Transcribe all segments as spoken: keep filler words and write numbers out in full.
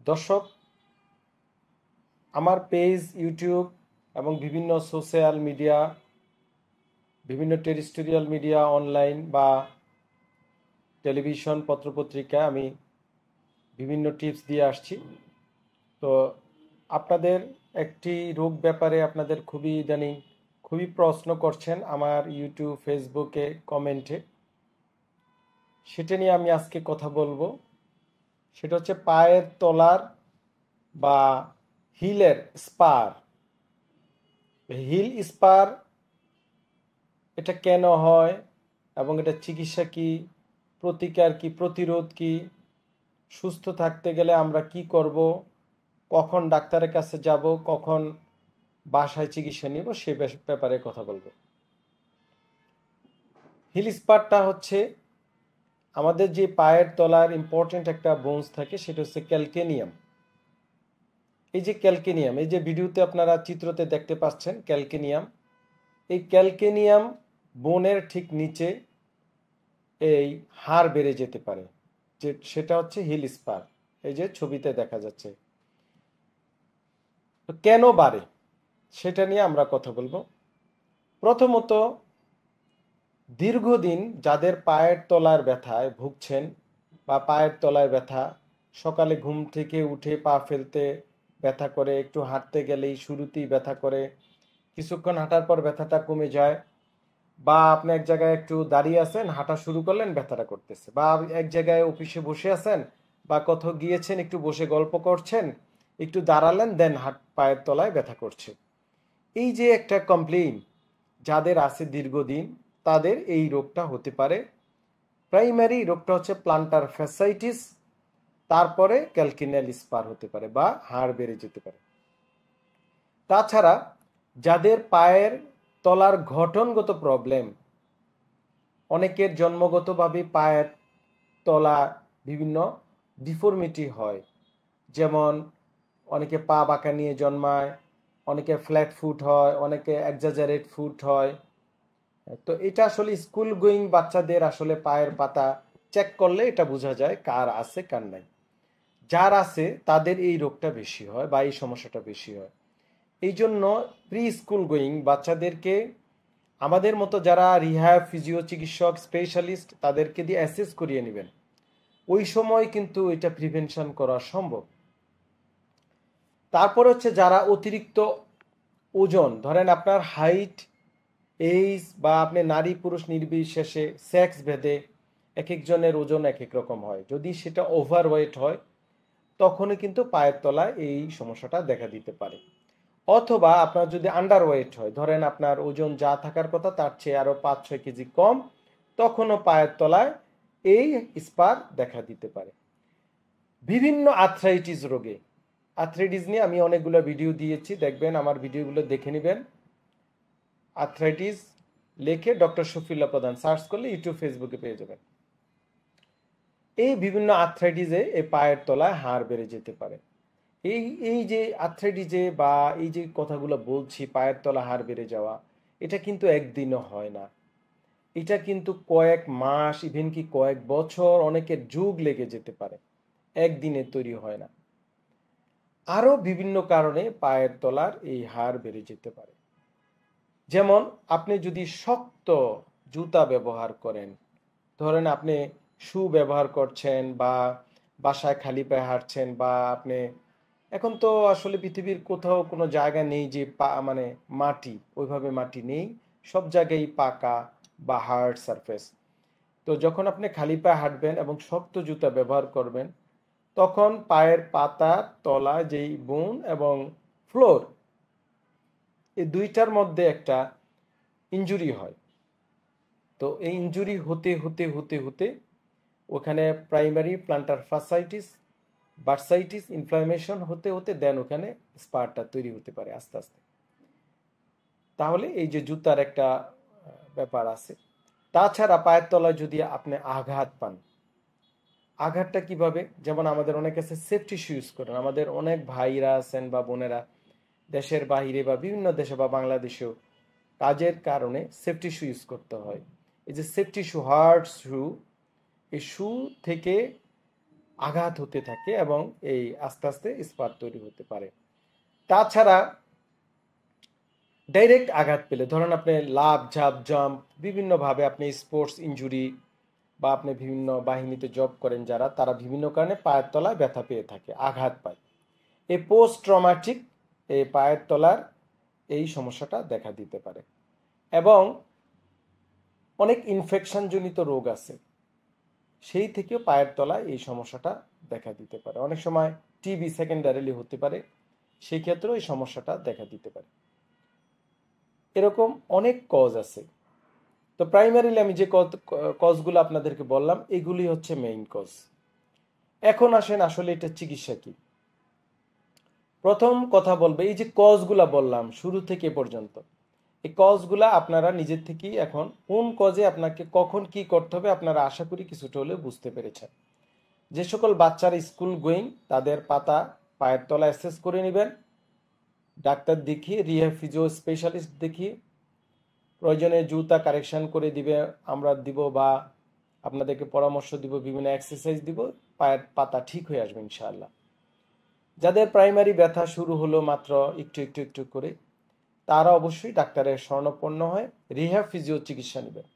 দর্শক, আমার page, YouTube এবং বিভিন্ন সোশ্যাল মিডিয়া, বিভিন্ন টেরিস্টোরিয়াল মিডিয়া, অনলাইন বা টেলিভিশন, পত্রপত্রিকা আমি বিভিন্ন টিপস দিয়ে আসছি। তো আপনাদের একটি রোগ ব্যাপারে আপনাদের খুবই ইদানিং খুবই প্রশ্ন করছেন আমার ইউটিউব, ফেসবুকে কমেন্টে। সেটা নিয়ে আমি আজকে কথা বলবো। সেটা হচ্ছে পায়ের তলার বা হিলের স্পার। হিল স্পার এটা কেন হয় এবং এটা চিকিৎসা কি, প্রতিকার কি, প্রতিরোধ কি, সুস্থ থাকতে গেলে আমরা কি করব, কখন ডাক্তারের কাছে যাব, কখন বাসায় চিকিৎসা নিব, সে ব্যাপারে কথা বলবো। হিল স্পারটা হচ্ছে আমাদের যে পায়ের তলার ইম্পর্টেন্ট একটা বোনস থাকে, সেটা হচ্ছে ক্যালকেনিয়াম। এই যে ক্যালকেনিয়াম, এই যে ভিডিওতে আপনারা চিত্রতে দেখতে পাচ্ছেন ক্যালকেনিয়াম, এই ক্যালকেনিয়াম বোনের ঠিক নিচে এই হাড় বেড়ে যেতে পারে, যে সেটা হচ্ছে হিল স্পার। এই যে ছবিতে দেখা যাচ্ছে। তো কেন বাড়ে সেটা নিয়ে আমরা কথা বলবো। প্রথমত, দীর্ঘদিন যাদের পায়ের তলার ব্যথায় ভুগছেন বা পায়ের তলায় ব্যথা, সকালে ঘুম থেকে উঠে পা ফেলতে ব্যথা করে, একটু হাঁটতে গেলেই শুরুতেই ব্যথা করে, কিছুক্ষণ হাঁটার পর ব্যথাটা কমে যায়, বা আপনি এক জায়গায় একটু দাঁড়িয়ে আছেন, হাঁটা শুরু করলেন, ব্যথাটা করতেছে, বা এক জায়গায় অফিসে বসে আছেন বা কোথাও গিয়েছেন, একটু বসে গল্প করছেন, একটু দাঁড়ালেন, দেন হাত পায়ের তলায় ব্যথা করছে। এই যে একটা কমপ্লেইন যাদের আছে দীর্ঘদিন, তাদের এই রোগটা হতে পারে। প্রাইমারি রোগটা হচ্ছে প্লান্টার ফ্যাসাইটিস, তারপরে ক্যালকেনিয়াল স্পার হতে পারে বা হাড় বেড়ে যেতে পারে। তাছাড়া যাদের পায়ের তলার গঠনগত প্রবলেম, অনেকের জন্মগতভাবে পায়ের তলা বিভিন্ন ডিফর্মিটি হয়, যেমন অনেকে পা বাঁকা নিয়ে জন্মায়, অনেকে ফ্ল্যাট ফুট হয়, অনেকে এক্সাজারেট ফুট হয়। তো এটা আসলে স্কুল গোয়িং বাচ্চাদের আসলে পায়ের পাতা চেক করলে এটা বোঝা যায় কার আছে কার নাই। যার আছে তাদের এই রোগটা বেশি হয় বা এই সমস্যাটা বেশি হয়। এই জন্য প্রি স্কুল গোয়িং বাচ্চাদেরকে আমাদের মতো যারা রিহ্যাব, ফিজিও চিকিৎসক, স্পেশালিস্ট, তাদেরকে দিয়ে অ্যাসেস করিয়ে নেবেন। ওই সময় কিন্তু এটা প্রিভেনশন করা সম্ভব। তারপর হচ্ছে যারা অতিরিক্ত ওজন, ধরেন আপনার হাইট, এইজ বা আপনি নারী পুরুষ নির্বিশেষে সেক্স ভেদে এক একজনের ওজন এক এক রকম হয়, যদি সেটা ওভারওয়েট হয় তখনই কিন্তু পায়ের তলায় এই সমস্যাটা দেখা দিতে পারে। অথবা আপনার যদি আন্ডারওয়েট হয়, ধরেন আপনার ওজন যা থাকার কথা তার চেয়ে আরো পাঁচ ছয় কেজি কম, তখনও পায়ের তলায় এই স্পার দেখা দিতে পারে। বিভিন্ন আর্থ্রাইটিস রোগে, আর্থ্রাইটিস নিয়ে আমি অনেকগুলো ভিডিও দিয়েছি, দেখবেন আমার ভিডিওগুলো দেখে নেবেন। আর্থ্রাইটিস লেখে ডক্টর শফিউল্লাহ প্রধান সার্চ করলে ইউটিউব, ফেসবুকে পেয়ে যাবেন। এই বিভিন্ন আর্থ্রাইটিসে এই পায়ের তলায় হাড় বেড়ে যেতে পারে। এই এই যে আর্থ্রাইটিসে বা এই যে কথাগুলো বলছি, পায়ের তলা হাড় বেড়ে যাওয়া, এটা কিন্তু একদিনও হয় না। এটা কিন্তু কয়েক মাস, ইভেন কি কয়েক বছর, অনেকের যুগ লেগে যেতে পারে, একদিনে তৈরি হয় না। আরো বিভিন্ন কারণে পায়ের তলার এই হাড় বেড়ে যেতে পারে। যেমন আপনি যদি শক্ত জুতা ব্যবহার করেন, ধরেন আপনি শু ব্যবহার করছেন বা বাসায় খালি পায়ে হাঁটছেন, বা আপনি এখন তো আসলে পৃথিবীর কোথাও কোনো জায়গা নেই যে পা মানে মাটি, ওইভাবে মাটি নেই, সব জায়গায় পাকা বা হার্ড সারফেস। তো যখন আপনি খালি পায়ে হাঁটবেন এবং শক্ত জুতা ব্যবহার করবেন, তখন পায়ের পাতার তলা যেই বোন এবং ফ্লোর, এই দুইটার মধ্যে একটা ইনজুরি হয়। তো এই ইনজুরি হতে হতে হতে হতে ওখানে primary plantar fasciitis, bursitis, inflammation হতে হতে দেন ওখানে স্পারটা তৈরি হতে পারে আস্তে আস্তে। তাহলে এই যে জুতার একটা ব্যাপার আছে। তাছাড়া পায়ের তলায় যদি আপনি আঘাত পান, আঘাতটা কিভাবে, যেমন আমাদের অনেক আছে সেফটি শু ইউজ করেন, আমাদের অনেক ভাইরা আছেন বা বোনেরা দেশের বাইরে বা বিভিন্ন দেশে বা বাংলাদেশেও কাজের কারণে সেফটি শু ইউজ করতে হয়। এই যে সেফটি শু, হার্ড শু, এই শু থেকে আঘাত হতে থাকে এবং এই আস্তে আস্তে স্পার তৈরি হতে পারে। তাছাড়া ডাইরেক্ট আঘাত পেলে, ধরেন আপনি লাফ ঝাঁপ জাম্প বিভিন্নভাবে আপনি স্পোর্টস ইনজুরি বা আপনি বিভিন্ন বাহিনীতে জব করেন যারা, তারা বিভিন্ন কারণে পায়ের তলায় ব্যথা পেয়ে থাকে, আঘাত পায়। এই পোস্ট ট্রমাটিক এই পায়ের তলার এই সমস্যাটা দেখা দিতে পারে। এবং অনেক ইনফেকশনজনিত রোগ আছে, সেই থেকেও পায়ের তলায় এই সমস্যাটা দেখা দিতে পারে। অনেক সময় টিবি সেকেন্ডারিলি হতে পারে, সেই ক্ষেত্রেও এই সমস্যাটা দেখা দিতে পারে। এরকম অনেক কজ আছে। তো প্রাইমারিলি আমি যে কজগুলো আপনাদেরকে বললাম এগুলি হচ্ছে মেইন কজ। এখন আসেন আসলে এটা চিকিৎসা কি। প্রথম কথা বলবে, এই যে কজগুলা বললাম শুরু থেকে পর্যন্ত, এই কজগুলা আপনারা নিজের থেকেই এখন কোন কজে আপনাকে কখন কি করতে হবে আপনারা আশা করি কিছুটা হলেও বুঝতে পেরেছেন। যে সকল বাচ্চারা স্কুল গোয়িং তাদের পাতা পায়ের তলা অ্যাসেস করে নেবেন, ডাক্তার দেখিয়ে রিহ্যাব ফিজিও স্পেশালিস্ট দেখিয়ে প্রয়োজনে জুতা কারেকশন করে দিবে আমরা দিব, বা আপনাদেরকে পরামর্শ দিব, বিভিন্ন এক্সারসাইজ দিব, পায়ের পাতা ঠিক হয়ে আসবে ইনশাআল্লাহ। যাদের প্রাইমারি ব্যথা শুরু হলো মাত্র একটু একটু একটু করে, তারা অবশ্যই ডাক্তারের শরণাপন্ন হয় রিহ্যাব ফিজিও চিকিৎসা নেবেন।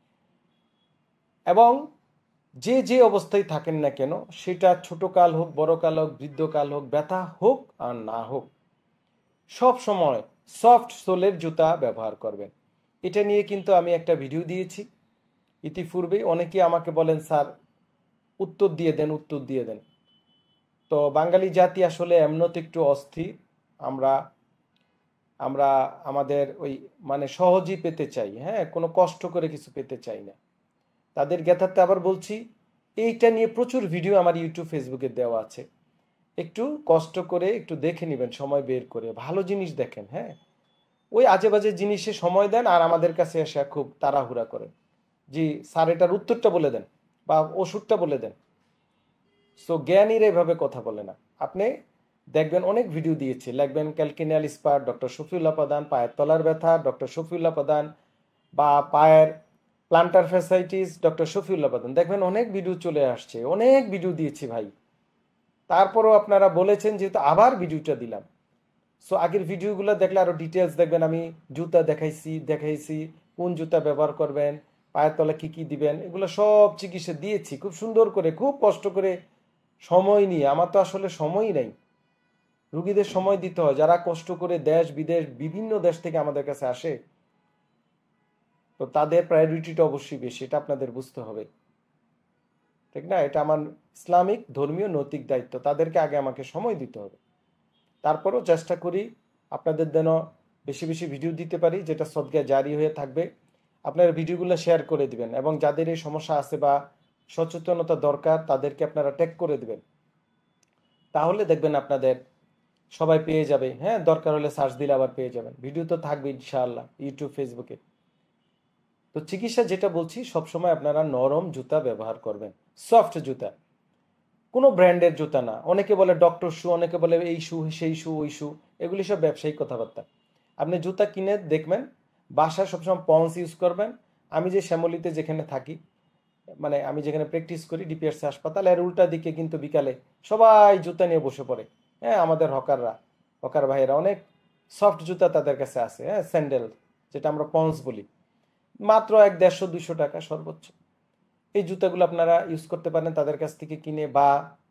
এবং যে যে অবস্থায় থাকেন না কেন, সেটা ছোট কাল হোক বড় কাল হোক বৃদ্ধকাল হোক, ব্যথা হোক আর না হোক, সব সময় সফট সোলের জুতা ব্যবহার করবেন। এটা নিয়ে কিন্তু আমি একটা ভিডিও দিয়েছি ইতিপূর্বে। অনেকে আমাকে বলেন স্যার উত্তর দিয়ে দেন উত্তর দিয়ে দেন। তো বাঙালি জাতি আসলে এমনত একটু অস্থির, আমরা আমরা আমাদের ওই মানে সহজেই পেতে চাই, হ্যাঁ, কোনো কষ্ট করে কিছু পেতে চাই না। তাদের জ্ঞাতার্থে আবার বলছি, এইটা নিয়ে প্রচুর ভিডিও আমার ইউটিউব ফেসবুকে দেওয়া আছে, একটু কষ্ট করে একটু দেখে নেবেন, সময় বের করে ভালো জিনিস দেখেন। হ্যাঁ, ওই আজে বাজে জিনিসে সময় দেন আর আমাদের কাছে এসে খুব তাড়াহুড়া করেন, জি স্যার এটার উত্তরটা বলে দেন বা ওষুধটা বলে দেন। সো জ্ঞানীরা এভাবে কথা বলে না। আপনি দেখবেন অনেক ভিডিও দিয়েছে, লিখবেন ক্যালকিনিয়াল স্পার ডক্টর শফিউল্লাহ প্রধান, পায়ের তলার ব্যথা ডক্টর শফিউল্লাহ প্রধান, বা পায়ের প্লান্টার ফ্যাসাইটিস ডক্টর শফিউল্লাহ প্রধান, দেখবেন অনেক ভিডিও চলে আসছে, অনেক ভিডিও দিয়েছি ভাই। তারপরও আপনারা বলেছেন যেহেতু আবার ভিডিওটা দিলাম। সো আগের ভিডিওগুলো দেখলে আরো ডিটেলস দেখবেন, আমি জুতা দেখাইছি দেখাইছি কোন জুতা ব্যবহার করবেন, পায়ের তলা কি কি দিবেন, এগুলো সব চিকিৎসা দিয়েছি খুব সুন্দর করে, খুব কষ্ট করে সময় নিয়ে। আমার তো আসলে সময়ই নাই, রুগীদের সময় দিতে হয়, যারা কষ্ট করে দেশ বিদেশ বিভিন্ন দেশ থেকে আমাদের কাছে আসে, তো তাদের প্রায়োরিটিটা অবশ্যই বেশি, এটা আপনাদের বুঝতে হবে, ঠিক না? এটা আমার ইসলামিক ধর্মীয় নৈতিক দায়িত্ব, তাদেরকে আগে আমাকে সময় দিতে হবে। তারপরও চেষ্টা করি আপনাদের যেন বেশি বেশি ভিডিও দিতে পারি, যেটা সদকা জারি হয়ে থাকবে। আপনারা ভিডিওগুলো শেয়ার করে দিবেন এবং যাদের এই সমস্যা আছে বা সচেতনতা দরকার তাদেরকে আপনারা ট্যাগ করে দিবেন, তাহলে দেখবেন আপনাদের সবাই পেয়ে যাবে। হ্যাঁ, দরকার হলে সার্চ দিলে আবার পেয়ে যাবেন, ভিডিও তো থাকবে ইনশাআল্লাহ ইউটিউব ফেসবুকে। তো চিকিৎসা যেটা বলছি, সবসময় আপনারা নরম জুতা ব্যবহার করবেন, সফট জুতা, কোনো ব্র্যান্ডের জুতা না। অনেকে বলে ডক্টর শু, অনেকে বলে এই শু সেই শু ওই শু, এগুলি সব ব্যবসায়িক কথাবার্তা। আপনি জুতা কিনে দেখবেন, বাসায় সবসময় পন্স ইউজ করবেন। আমি যে শ্যামলিতে যেখানে থাকি, মানে আমি যেখানে প্র্যাকটিস করি ডিপিআরসি হাসপাতাল, এর উল্টা দিকে কিন্তু বিকালে সবাই জুতা নিয়ে বসে পড়ে। হ্যাঁ, আমাদের হকাররা, হকার ভাইয়েরা অনেক সফট জুতা তাদের কাছে আছে, হ্যাঁ, স্যান্ডেল, যেটা আমরা পন্স বলি, মাত্র এক দেড়শো দুইশো টাকা সর্বোচ্চ। এই জুতাগুলো আপনারা ইউজ করতে পারেন তাদের কাছ থেকে কিনে, বা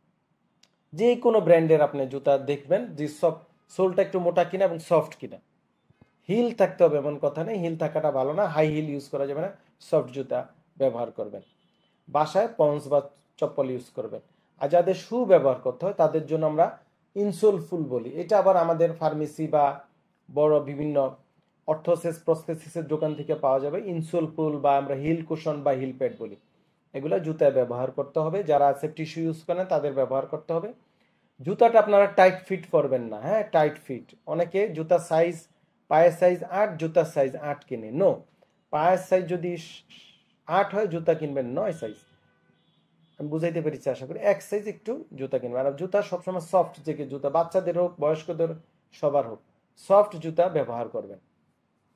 যে কোনো ব্র্যান্ডের আপনি জুতা দেখবেন যে সব সোলটা একটু মোটা কিনা এবং সফট কিনা। হিল থাকতে হবে এমন কথা নেই, হিল থাকাটা ভালো না, হাই হিল ইউজ করা যাবে না, সফট জুতা ব্যবহার করবেন। বাসায় পন্স বা চপ্পল ইউজ করবেন। আর যাদের শু ব্যবহার করতে হয় তাদের জন্য আমরা ইনসোল ফুল বলি, এটা আবার আমাদের ফার্মেসি বা বড় বিভিন্ন অর্থোসেস প্রস্থেসিসের দোকান থেকে পাওয়া যাবে। ইনসোল ফুল বা আমরা হিল কুশন বা হিল প্যাড বলি, এগুলো জুতায় ব্যবহার করতে হবে। যারা সেফটি শু ইউজ করেন তাদের ব্যবহার করতে হবে। জুতাটা আপনারা টাইট ফিট করবেন না, হ্যাঁ, টাইট ফিট। অনেকে জুতার সাইজ, পায়ের সাইজ আট, জুতার সাইজ আট কিনে, নো, পায়ের সাইজ যদি আট হয় জুতা কিনবেন নয় সাইজ। আমি বুঝাইতে পেরেছি আশা করি। এক সাইজ একটু জুতা কিনবেন। আর জুতা সবসময় সফট যে জুতা, বাচ্চাদের হোক বয়স্কদের সবার হোক, সফট জুতা ব্যবহার করবেন।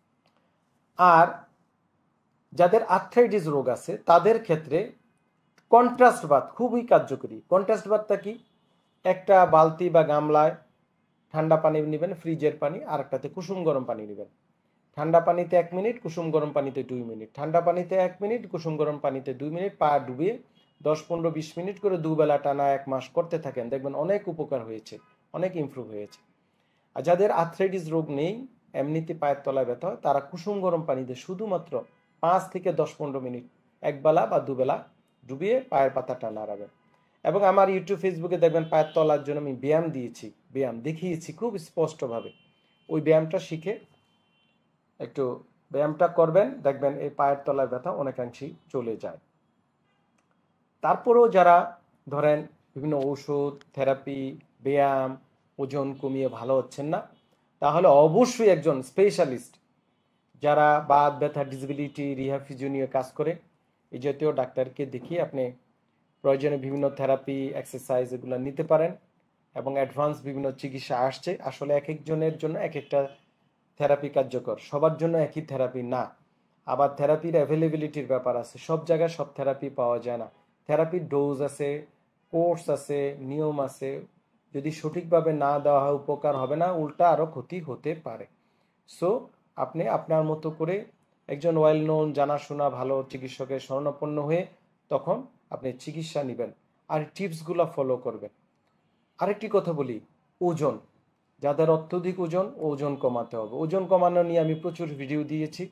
আর যাদের আর্থ্রাইটিস রোগ আছে তাদের ক্ষেত্রে কন্ট্রাস্ট বাথ খুবই কার্যকরী। কন্ট্রাস্ট বাথটা কি? একটা বালতি বা গামলায় ঠান্ডা পানি নেবেন, ফ্রিজের পানি, আর একটাতে কুসুম গরম পানি নেবেন। ঠান্ডা পানিতে এক মিনিট, কুসুম গরম পানিতে দুই মিনিট, ঠান্ডা পানিতে এক মিনিট, কুসুম গরম পানিতে দুই মিনিট, পা ডুবিয়ে দশ পনেরো বিশ মিনিট করে দুবেলা টানা এক মাস করতে থাকেন, দেখবেন অনেক উপকার হয়েছে, অনেক ইমপ্রুভ হয়েছে। আর যাদের আর্থ্রাইটিস রোগ নেই, এমনিতে পায়ের তলায় ব্যথা হয়, তারা কুসুম গরম পানিতে শুধুমাত্র পাঁচ থেকে দশ পনেরো মিনিট একবেলা বা দুবেলা ডুবিয়ে পায়ের পাতাটা নাড়াবেন। এবং আমার ইউটিউব ফেসবুকে দেখবেন পায়ের তলার জন্য আমি ব্যায়াম দিয়েছি, ব্যায়াম দেখিয়েছি খুব স্পষ্টভাবে। ওই ব্যায়ামটা শিখে একটু ব্যায়ামটা করবেন, দেখবেন এই পায়ের তলার ব্যথা অনেকাংশেই চলে যায়। তারপরেও যারা ধরেন বিভিন্ন ওষুধ, থেরাপি, ব্যায়াম, ওজন কমিয়ে ভালো হচ্ছেন না, তাহলে অবশ্যই একজন স্পেশালিস্ট যারা বাত ব্যথা, ডিসেবিলিটি, রিহ্যাব ফিজিও নিয়ে কাজ করে, এই জাতীয় ডাক্তারকে দেখিয়ে আপনি প্রয়োজনে বিভিন্ন থেরাপি, এক্সারসাইজ এগুলো নিতে পারেন। এবং অ্যাডভান্স বিভিন্ন চিকিৎসা আসছে, আসলে এক একজনের জন্য এক একটা থেরাপি কার্যকর, সবার জন্য একই থেরাপি না। আবার থেরাপির অ্যাভেলেবিলিটির ব্যাপার আছে, সব জায়গায় সব থেরাপি পাওয়া যায় না। থেরাপির ডোজ আছে, কোর্স আছে, নিয়ম আছে, যদি সঠিকভাবে না দেওয়া হয় উপকার হবে না, উল্টা আরও ক্ষতি হতে পারে। সো আপনি আপনার মতো করে একজন ওয়েল নোন, জানাশোনা ভালো চিকিৎসকের শরণাপন্ন হয়ে তখন আপনি চিকিৎসা নেবেন আর টিপসগুলো ফলো করবেন। আরেকটি কথা বলি, ওজন, যাদের অত্যধিক ওজন, ওজন কমাতে হবে। ওজন কমানো নিয়ে আমি প্রচুর ভিডিও দিয়েছি।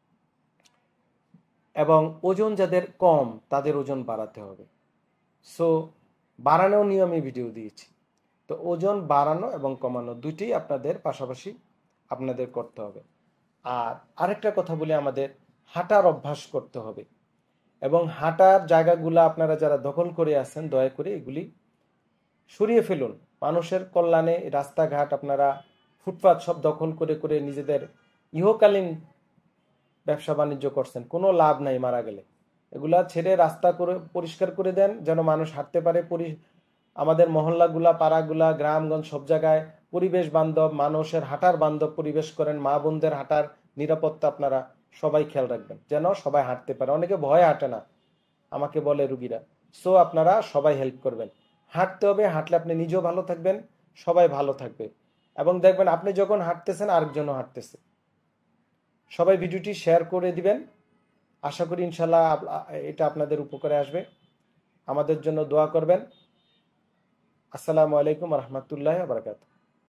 এবং ওজন যাদের কম, তাদের ওজন বাড়াতে হবে। সো বাড়ানো নিয়ে আমি ভিডিও দিয়েছি। তো ওজন বাড়ানো এবং কমানো দুইটাই আপনাদের পাশাপাশি আপনাদের করতে হবে। আর আরেকটা কথা বলি, আমাদের হাঁটার অভ্যাস করতে হবে। এবং হাঁটার জায়গাগুলো আপনারা যারা দখল করে আছেন, দয়া করে এগুলি সরিয়ে ফেলুন। মানুষের কল্যাণে রাস্তাঘাট আপনারা ফুটপাত সব দখল করে করে নিজেদের ইহকালীন ব্যবসা বাণিজ্য করছেন, কোনো লাভ নাই মারা গেলে। এগুলা ছেড়ে রাস্তা করে পরিষ্কার করে দেন, যেন মানুষ হাঁটতে পারে। আমাদের মহল্লাগুলা, পাড়াগুলা, গ্রামগঞ্জ সব জায়গায় পরিবেশ বান্ধব, মানুষের হাঁটার বান্ধব পরিবেশ করেন। মা বোনদের হাঁটার নিরাপত্তা আপনারা সবাই খেয়াল রাখবেন, যেন সবাই হাঁটতে পারে। অনেকে ভয় হাঁটে না, আমাকে বলে রুগীরা। সো আপনারা সবাই হেল্প করবেন, হাঁটতে হবে। হাঁটলে আপনি নিজেও ভালো থাকবেন, সবাই ভালো থাকবে। এবং দেখবেন আপনি যখন হাঁটতেছেন আরেকজনও হাঁটতেছে। সবাই ভিডিওটি শেয়ার করে দিবেন। আশা করি ইনশাল্লাহ এটা আপনাদের উপকারে আসবে। আমাদের জন্য দোয়া করবেন। আসসালামু আলাইকুম রহমতুল্লাহ বারাকাতুহু।